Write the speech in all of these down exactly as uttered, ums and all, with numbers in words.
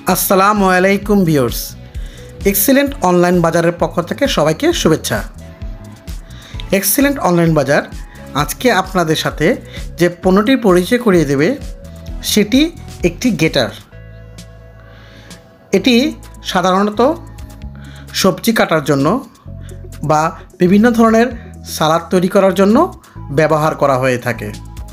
আসসালামু আলাইকুম viewers, excellent online বাজারের পক্ষ থেকে সবাইকে শুভেচ্ছা। এক্সিলেন্ট অনলাইন বাজার আজকে আপনাদের সাথে যে পণ্যটির পরিচয় করিয়ে দেবে সেটি একটি গ্রেটার। এটি সাধারণত সবজি কাটার জন্য বা বিভিন্ন ধরনের সালাদ তৈরি করার জন্য ব্যবহার করা হয়ে থাকে।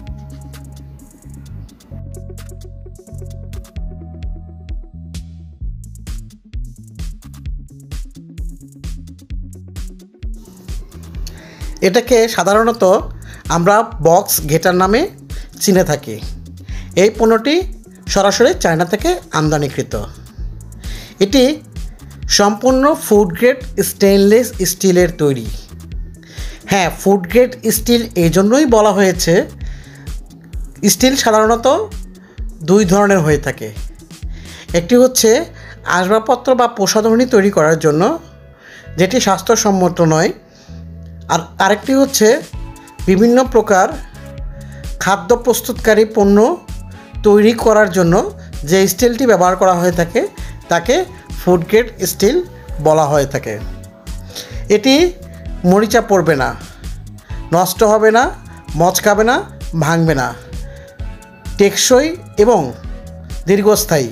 এটাকে সাধারণত আমরা বক্স গ্রেটার নামে চিনে থাকি। এই পণ্যটি সরাসরি চায়না থেকে আমদানিকৃত। এটি সম্পূর্ণ ফুড গ্রেড স্টেনলেস স্টিলের তৈরি। হ্যাঁ, ফুড গ্রেড স্টিল এই জন্যই বলা হয়েছে, স্টিল সাধারণত দুই ধরনের হয়ে থাকে। একটি হচ্ছে আসবাবপত্র বা প্রসাধনী তৈরি করার জন্য, যেটি স্বাস্থ্যসম্মত নয়, আর আরেকটি হচ্ছে বিভিন্ন প্রকার খাদ্য প্রস্তুতকারী পণ্য তৈরি করার জন্য যে স্টিলটি ব্যবহার করা হয়ে থাকে তাকে ফুড গ্রেড স্টিল বলা হয়ে থাকে। এটি মরিচা পড়বে না, নষ্ট হবে না, মচকাবে না, ভাঙবে না, টেকসই এবং দীর্ঘস্থায়ী।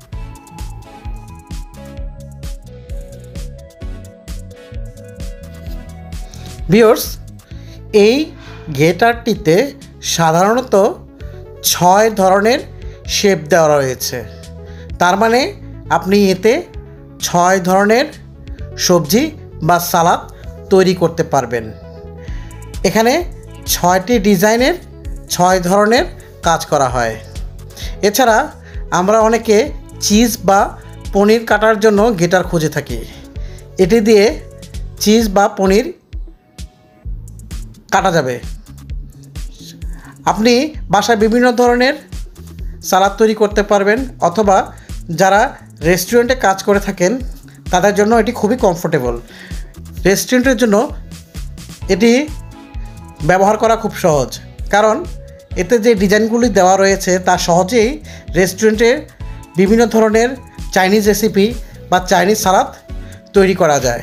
ভিউয়ার্স, এই গ্রেটারটিতে সাধারণত ছয় ধরনের শেপ দেওয়া রয়েছে। তার মানে আপনি এতে ছয় ধরনের সবজি বা সালাদ তৈরি করতে পারবেন। এখানে ছয়টি ডিজাইনের ছয় ধরনের কাজ করা হয়। এছাড়া আমরা অনেকে চিজ বা পনির কাটার জন্য গ্রেটার খুঁজে থাকি। এটি দিয়ে চিজ বা পনির কাটা যাবে। আপনি বাসায় বিভিন্ন ধরনের সালাদ তৈরি করতে পারবেন, অথবা যারা রেস্টুরেন্টে কাজ করে থাকেন তাদের জন্য এটি খুবই কমফোর্টেবল। রেস্টুরেন্টের জন্য এটি ব্যবহার করা খুব সহজ, কারণ এতে যে ডিজাইনগুলি দেওয়া রয়েছে তা সহজেই রেস্টুরেন্টে বিভিন্ন ধরনের চাইনিজ রেসিপি বা চাইনিজ সালাদ তৈরি করা যায়।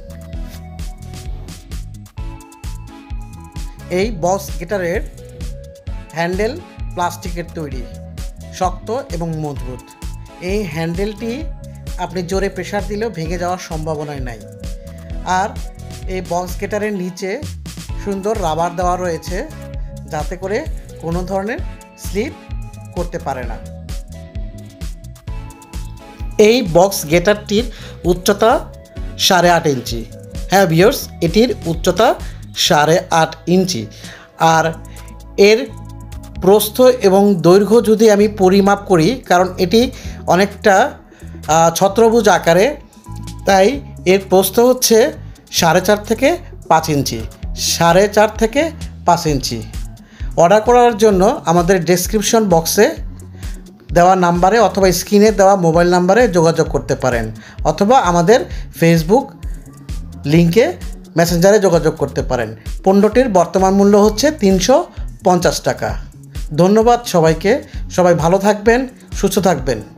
এই বক্স গ্রেটারের হ্যান্ডেল প্লাস্টিকের তৈরি, শক্ত এবং মজবুত। এই হ্যান্ডেলটি আপনি জোরে প্রেসার দিলেও ভেঙে যাওয়ার সম্ভাবনাই নাই। আর এই বক্স গ্রেটারের নিচে সুন্দর রাবার দেওয়া রয়েছে, যাতে করে কোনো ধরনের স্লিপ করতে পারে না। এই বক্স গ্রেটারটির উচ্চতা সাড়ে আট ইঞ্চি। হ্যাঁ ভিউয়ার্স, এটির উচ্চতা সাড়ে আট ইঞ্চি। আর এর প্রস্থ এবং দৈর্ঘ্য যদি আমি পরিমাপ করি, কারণ এটি অনেকটা ছত্রভুজ আকারে, তাই এর প্রস্থ হচ্ছে সাড়ে চার থেকে পাঁচ ইঞ্চি। সাড়ে চার থেকে পাঁচ ইঞ্চি। অর্ডার করার জন্য আমাদের ডেসক্রিপশন বক্সে দেওয়া নাম্বারে অথবা স্ক্রিনে দেওয়া মোবাইল নাম্বারে যোগাযোগ করতে পারেন, অথবা আমাদের ফেসবুক লিঙ্কে মেসেঞ্জারে যোগাযোগ করতে পারেন। পণ্যটির বর্তমান মূল্য হচ্ছে তিনশো পঞ্চাশ টাকা। ধন্যবাদ সবাইকে। সবাই ভালো থাকবেন, সুস্থ থাকবেন।